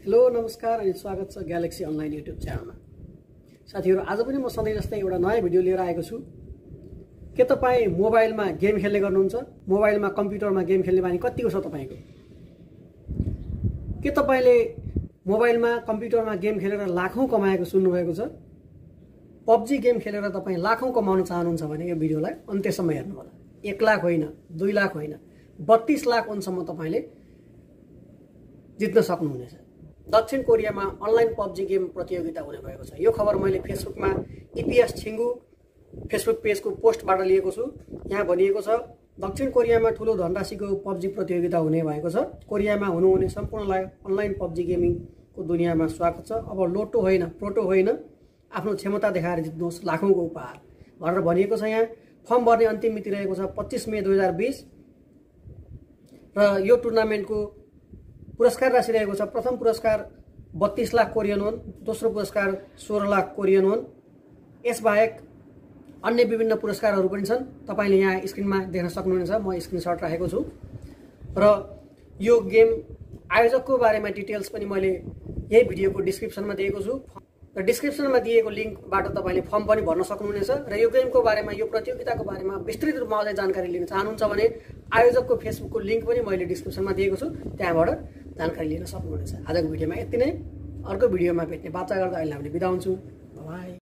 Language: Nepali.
हेलो नमस्कार अनि स्वागत छ ग्यालेक्सी अनलाइन युट्युब च्यानलमा। साथीहरु, आज पनि म सधैँ जस्तै एउटा नयाँ भिडियो लिएर आएको छु। के तपाई मोबाइलमा गेम खेल्ने गर्नुहुन्छ? मोबाइलमा कम्प्युटरमा गेम खेल्ने बानी कतिको छ तपाईको? के तपाईले मोबाइलमा कम्प्युटरमा गेम खेलेर लाखौं कमाएको सुन्नु भएको छ? पबजी गेम खेलेर तपाई लाखौं कमाउन चाहनुहुन्छ भने यो भिडियोलाई अन्त्यसम्म हेर्नु होला। 1 लाख होइन, 2 लाख होइन, 32 लाख ओनसम्म तपाईले जित्न सक्नुहुनेछ। दक्षिण कोरियामा अनलाइन पबजी गेम प्रतियोगिता हुने भएको छ। यो खबर मैले फेसबुकमा इपिएस छिंगु फेसबुक पेजको पोस्टबाट लिएको छु। यहाँ भनिएको छ, दक्षिण कोरियामा ठूलो धनराशिको पबजी प्रतियोगिता हुने भएको छ। कोरियामा हुनुहुने सम्पूर्णलाई अनलाइन पबजी गेमिङको दुनियाँमा स्वागत छ। अब लोटो होइन, प्रोटो होइन, आफ्नो क्षमता देखाएर जित्नुहोस् लाखौंको उपहार भनेर भनिएको छ। यहाँ फर्म भर्ने अन्तिम मिति रहेको छ 25 मे 2020 र यो टुर्नामेन्टको पुरस्कार राशि रहेको छ। प्रथम पुरस्कार 32 लाख कोरियन वोन, दोस्रो पुरस्कार 16 लाख कोरियन वोन। यसबाहेक अन्य विभिन्न पुरस्कारहरू पनि छन्। तपाईले यहाँ स्क्रिनमा देख्न सक्नुहुनेछ। म स्क्रिनशट राखेको छु र यो गेम आयोजकको बारेमा डिटेल्स पनि मैले यही भिडियोको डिस्क्रिप्सनमा दिएको छु र डिस्क्रिप्सनमा दिएको लिंकबाट तपाईले फर्म पनि भर्न सक्नुहुनेछ। र यो गेमको बारेमा, यो प्रतियोगिताको बारेमा विस्तृत रूपमा अझै जानकारी लिन चाहनुहुन्छ भने आयोजकको फेसबुकको लिंक पनि मैले डिस्क्रिप्सनमा दिएको छु, त्यहाँबाट जानकारी लिन सक्नुहुनेछ। आजको भिडियोमा यति नै। अर्को भिडियोमा भेट्ने बाचा गर्दा अहिले हामीले बिदा हुन्छौं। बाइ।